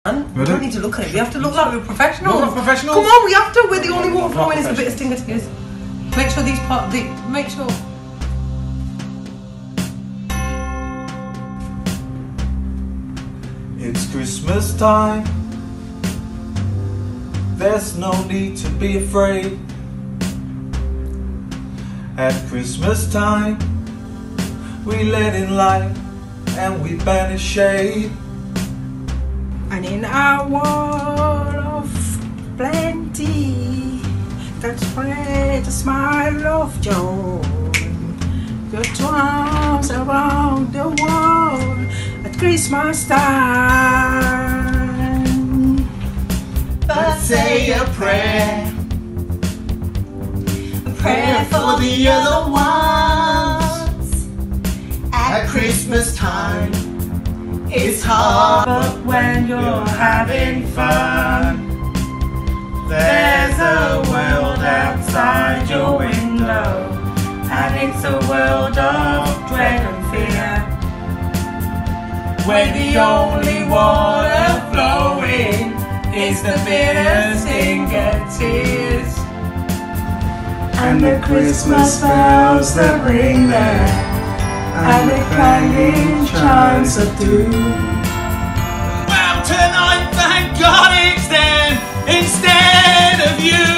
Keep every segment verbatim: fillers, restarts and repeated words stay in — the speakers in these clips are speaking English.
We don't need to look at it. We have to look like we're professionals. We're not professionals. Come on, we have to. We're the only water flowing. It's a bit of stinger tears. Make sure these part. The, make sure. It's Christmas time. There's no need to be afraid. At Christmas time, we let in light and we banish shade. And in our world of plenty, that spreads a smile of joy. Your arms around the world at Christmas time. But say a prayer, a prayer for the other ones. At Christmas time, it's hard, but when you're having fun, there's a world outside your window, and it's a world of dread and fear, where the only water flowing is the bitter stinger tears, and the Christmas bells that ring there, and the clanging chimes that do. Well, tonight, thank God it's them instead of you.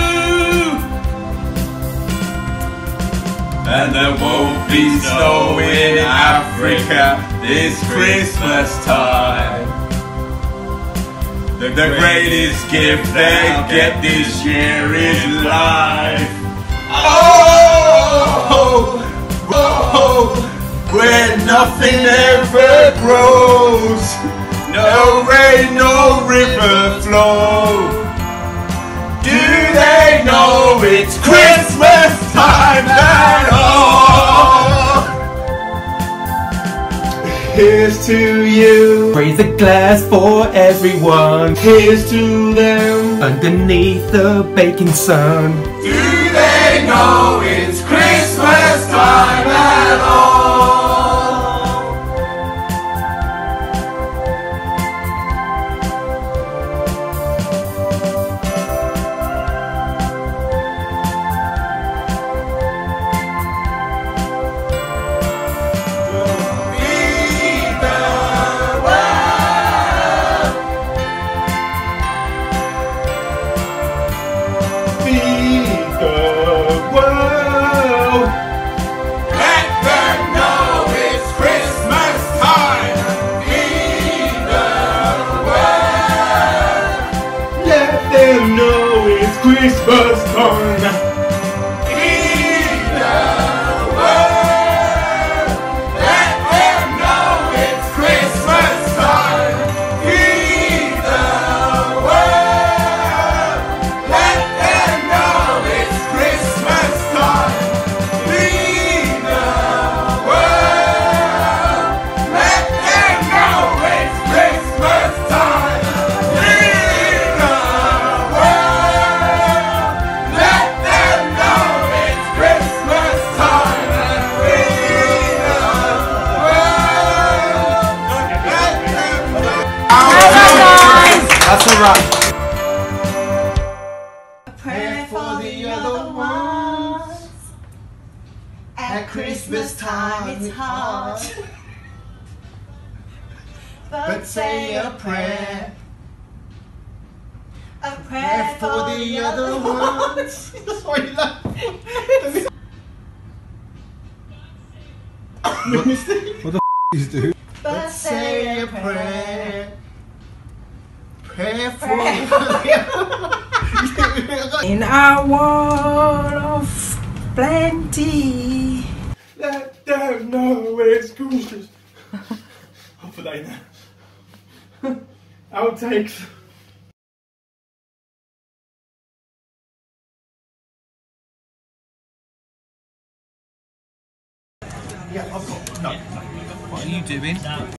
And there won't be snow in Africa this Christmas time. The, the greatest gift they get this year is life. Oh, oh, oh, where nothing ever grows, no rain, no river flow. Do they know it's Christmas time at all? Here's to you. Raise a glass for everyone. Here's to them. Underneath the baking sun. Do they know it's Christmas time at all? Christmas time. Feed the world. Let them know it's Christmas time. Feed the world. Let them know it's Christmas time. Feed the world. Let them know it's Christmas time. Feed the That's a wrap. a prayer for the other ones. At Christmas time it's hard, but say a prayer, a prayer for the other ones. That's why you laugh. What the f is dude? But say a prayer, prayer for In our world of plenty, Let them know it's Christmas. I'll put that in there. Outtakes. Yeah, I've got no. What are you doing?